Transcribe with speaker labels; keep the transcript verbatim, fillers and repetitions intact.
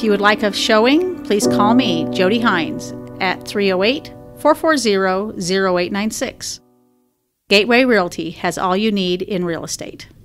Speaker 1: If you would like a showing, please call me, Jody Hines, at three oh eight, four four zero, zero eight nine six. Gateway Realty has all you need in real estate.